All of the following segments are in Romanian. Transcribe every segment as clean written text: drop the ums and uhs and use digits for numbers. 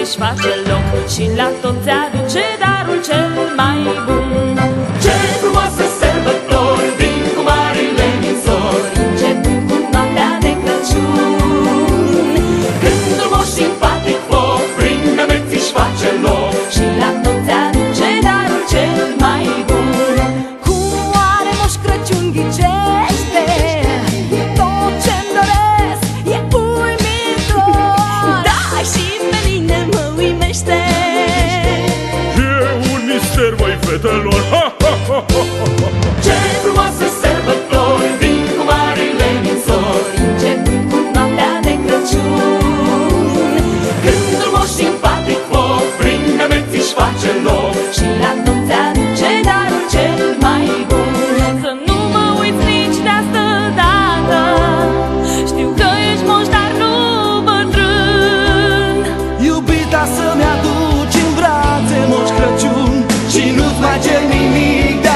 își face loc și la toți aduce darul cel mai bun. Ce frumoase sărbători vin cu marile nințori, începând cu noaptea de Crăciun, când un moș simpatic foc prin nămeți își face loc și la toți aduce darul cel mai bun. Cum oare Moș Crăciun ghicește tot ce-mi doresc, e uimitor. Da, și pe mine mă uimește. E un mister, măi, fetelor, ha, ha, ha, ha, ha. Ce frumoase sărbători vin cu marile nințori, începând cu noaptea de Crăciun, când un moș simpatic foc prin nămeți își face loc și la toți aduce darul cel mai bun. Să nu mă uiți nici de asta dată, știu că ești moș, dar nu bătrân. Iubita, să-mi aduci în brațe, Moș Crăciun, și nu-ți mai cer nimic de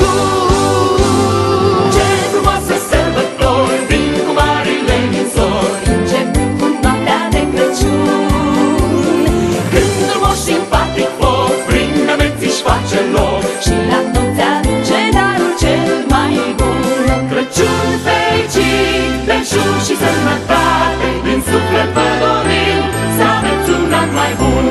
acum. Ce frumoase sărbători vin cu marile nințori, începând cu noaptea de Crăciun, când un moș simpatic foc prin nămeți își face loc și la toți aduce darul cel mai bun. Crăciun fericit, belșug și sănătate, din suflet vă dorim să aveți un an mai bun.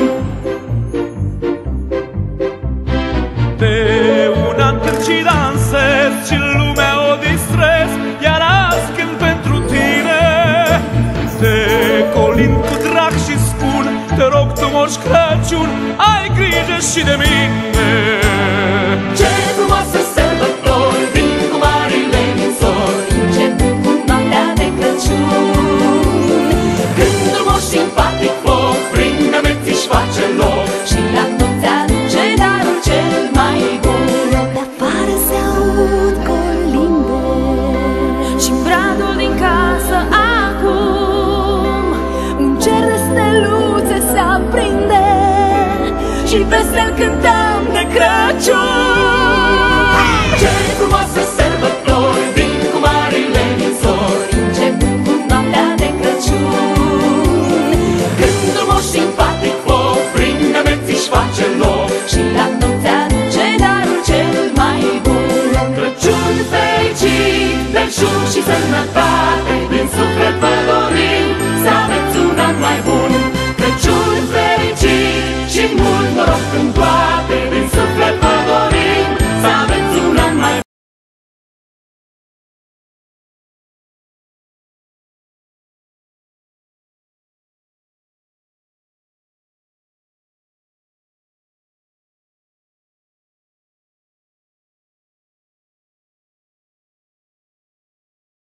De un an cânt și dansez și lumea o distrez, iar azi cânt pentru tine. Te colin cu drag și spun, te rog tu, Moș Crăciun, ai grijă și de mine. Ce frumoase sărbători vin cu marile nințori, începând cu noaptea de Crăciun, când un moș simpatic foc prin nămeți își face loc și la toți aduce darul cel mai bun. De afară se aud colinde Și bradul din casă acum un cer de steluțe se aprinde și vesel cântăm de Crăciun. Ce frumoase sărbători vin cu marile nințori, începând cu noaptea de Crăciun, când un moș simpatic foc prin nămeți își face loc și la toți aduce darul cel mai bun. Crăciun fericit, belșug și sănătate,